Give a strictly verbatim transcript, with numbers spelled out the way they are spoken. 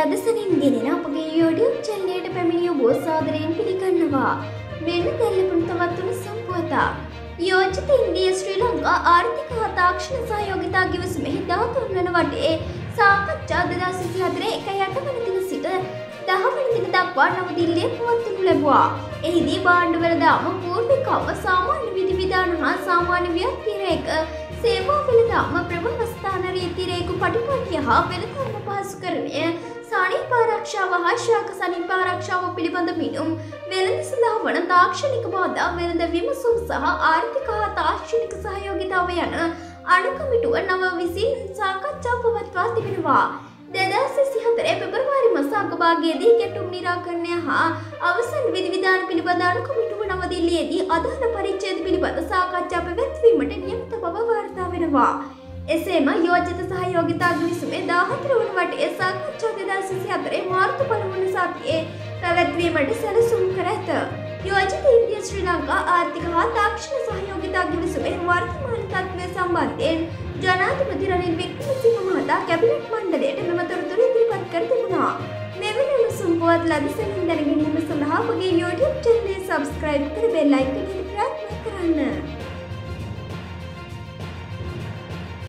ලදසනින් ගෙනෙන අපගේ YouTube චැනලයට පැමිණිය ඔබ සාදරයෙන් පිළිගන්නවා. මෙන්න දැල්ලපුන් තවත් තුන සම්පුවතා. යෝජිත ඉන්දිය ශ්‍රී ලංකා ආර්ථික හා තාක්ෂණ සහයෝගිතා ගිවිසුමෙහි දහතුන් වන වටේ සාකච්ඡා දෙදහස් විසිහතර එක යට වන දින සිට දහ වන දින දක්වා නවදිල්ලියේ පවත්වනු ලැබුවා. එහිදී භාණ්ඩවල දාම පූර්විකව සාමාන්‍ය විධි විධාන හා සාමාන්‍ය ව්‍යක්තිරේක සේවා වෙළඳාම ප්‍රවස්ථාන රීතිරේක පටිපාටිය හා වෙළඳාම පහසුකරණය සනීප ආරක්ෂාව හා ශාක සනීප ආරක්ෂාව පිළිබඳ මිනුම් වෙළඳ සඳහා වන තාක්ෂණික බාධා වෙළඳ විමසුම් සහ ආර්ථික හා තාක්ෂණික සහයෝගිතාව යන අනුකමිටුව නව විසින් සාකච්ඡා පවත්වා තිබෙනවා. දෙදහස් විසිහතර පෙබරවාරි මාස අගභාගයේදී ගැටුම් නිරාකරණය හා අවසන් විධි විධාන පිළිබඳ අනුකමිටුව නවදිල්ලියේදී අදාළ පරිච්ඡේද පිළිබඳ සාකච්ඡා පැවැත්වීමට නියමිත බව වාර්තා වෙනවා. එසේම යෝජිත සහයෝගිතා ගිවිසුමේ දාහතර වන වටේ සාකච්ඡා දෙදහස් විසිහතර මාර්තු පළමුවන සතියේ පැවැත්වීමට සැලසුම් කර ඇත. යෝජිත ඉන්දිය ශ්‍රී ලංකා ආර්ථික හා තාක්ෂණ සහයෝගිතා ගිවිසුමේ වර්තමාන තත්ත්වය සම්බන්ධයෙන් ජනාධිපති රනිල් වික්‍රමසිංහ මහතා කැබිනට් මණ්ඩලයට මෙම තොරතුරු ඉදිරිපත් කර තිබුණා. මෙවැනි උණුසුම් පුවත් ලදසනින් දැන ගැනීම සඳහා අපගේ YouTube චැනලය සබ්ස්ක්‍රයිබ් කර බෙල් අයිකනය ප්‍රාර්ථනා කරන්න.